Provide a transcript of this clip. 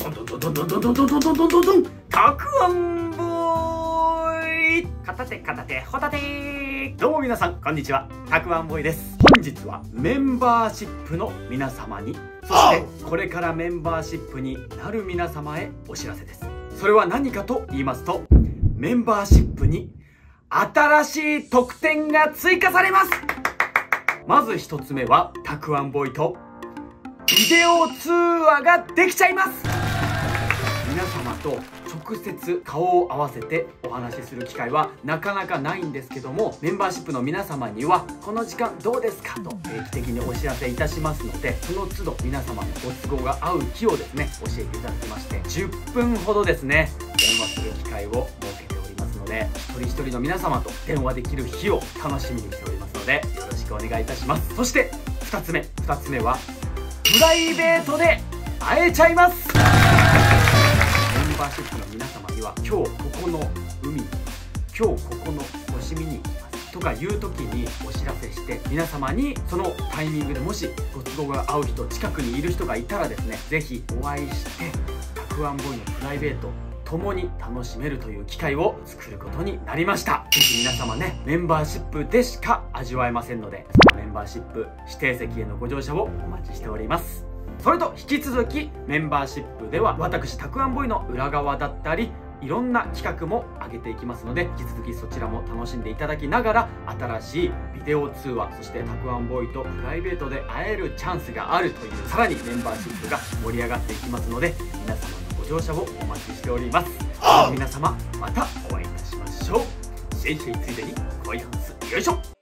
どんどんどんどんどんどんどんどんどんどんどんどんどん、たくあんボーイ、片手片手ホタテ。どうも皆さんこんにちは、たくあんボーイです。本日はメンバーシップの皆様に、そしてこれからメンバーシップになる皆様へお知らせです。それは何かと言いますと、メンバーシップに新しい特典が追加されます。まず一つ目は、たくあんボーイとビデオ通話ができちゃいます。皆様と直接顔を合わせてお話しする機会はなかなかないんですけども、メンバーシップの皆様にはこの時間どうですかと定期的にお知らせいたしますので、その都度皆様のご都合が合う日をですね教えていただきまして、10分ほどですね電話する機会を設けておりますので、一人一人の皆様と電話できる日を楽しみにしておりますので、よろしくお願いいたします。そして2つ目はプライベートで会えちゃいます。メンバーシップの皆様には、今日ここの海、今日ここの星見に行きますとかいう時にお知らせして、皆様にそのタイミングでもしご都合が合う人、近くにいる人がいたらですね、ぜひお会いしてたくあんボーイのプライベート共に楽しめるという機会を作ることになりました。ぜひ皆様ね、メンバーシップでしか味わえませんので、そのメンバーシップ指定席へのご乗車をお待ちしております。それと引き続きメンバーシップでは、私たくあんボーイの裏側だったりいろんな企画も上げていきますので、引き続きそちらも楽しんでいただきながら、新しいビデオ通話、そしてたくあんボーイとプライベートで会えるチャンスがあるという、さらにメンバーシップが盛り上がっていきますので、皆様のご乗車をお待ちしております。皆様またお会いいたしましょう。シェイシェイついでにご挨拶よいしょ。